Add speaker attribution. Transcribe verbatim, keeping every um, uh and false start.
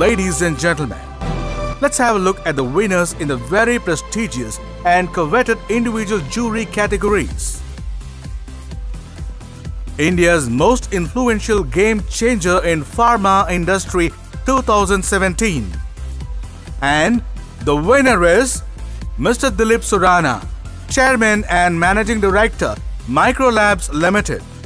Speaker 1: Ladies and gentlemen, let's have a look at the winners in the very prestigious and coveted individual jury categories. India's most influential game changer in pharma industry two thousand seventeen. And the winner is Mister Dilip Surana, Chairman and Managing Director, Microlabs Limited.